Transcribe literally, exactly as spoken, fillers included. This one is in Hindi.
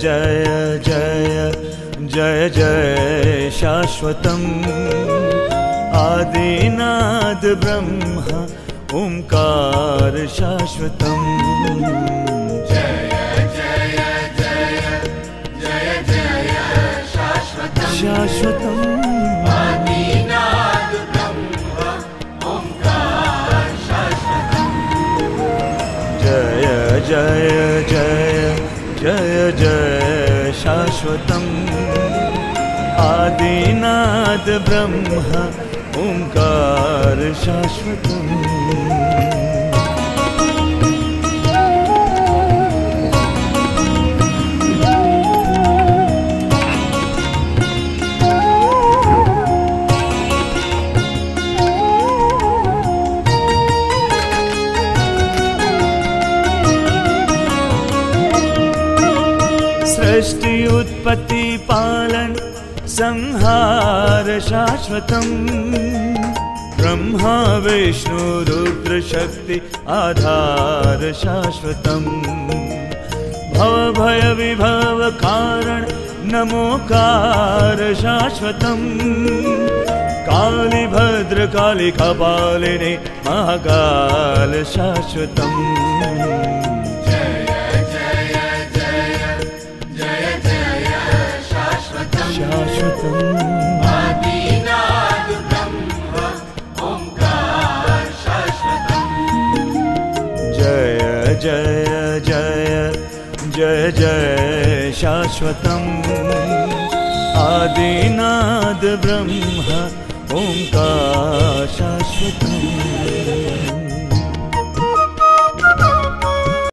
जय जय जय जय शाश्वतम् आदिनाद ब्रह्म ओंकार शाश्वतम् जय जय जय जय जय शाश्वतम् शाश्वतम् आदिनाद ब्रह्म ओंकार शाश्वतम् जय जय जय जय जय शाश्वतम् आदिनाद ब्रह्म ओंकार शाश्वतम् सृष्टि उत्पत्ति पालन संहार शाश्वतम् ब्रह्मा विष्णु रुद्र शक्ति आधार शाश्वतम् भव भय विभव कारण नमोकार शाश्वतम् काली भद्र काली कपालिनी महाकाल शाश्वतम् शाश्वतम् आदिनाद ब्रह्म ओंकार शाश्वतम् जय जय जय जय जय शाश्वतम् आदिनाद ब्रह्म ओंकार शाश्वतम्